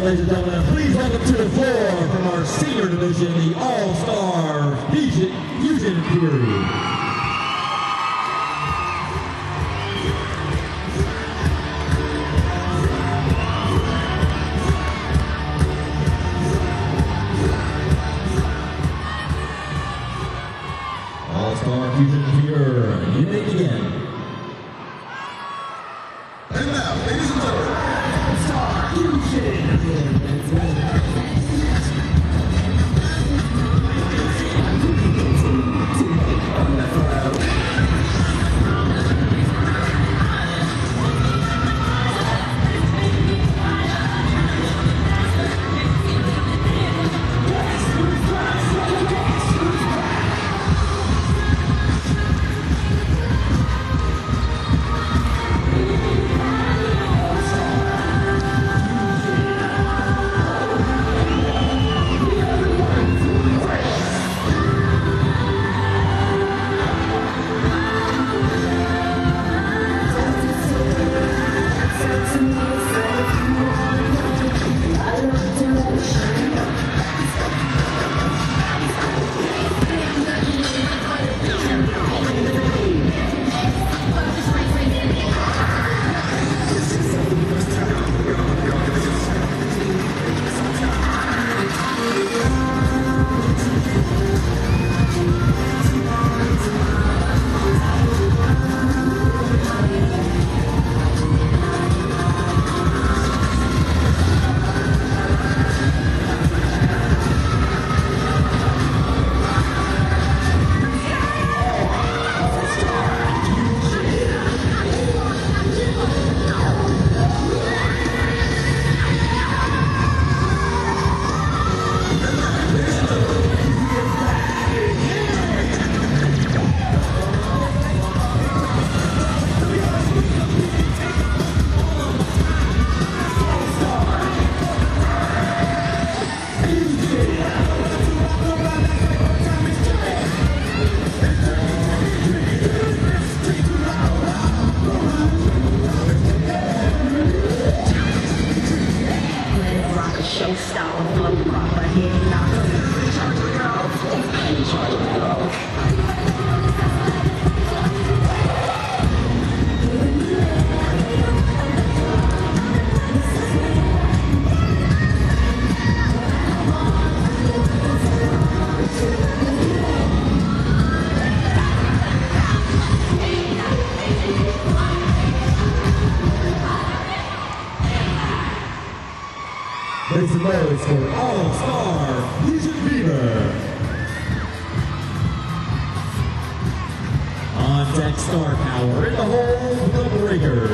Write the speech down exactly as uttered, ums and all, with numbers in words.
And ladies and gentlemen, please welcome to the floor from our senior division, the All-Star Fusion, Fusion Fury. All-Star Fusion Fury, you may begin. And now, ladies and gentlemen, All-Star Fusion. Make some noise for All-Star Fusion Fever. On deck, Star Power in the hole, the breaker.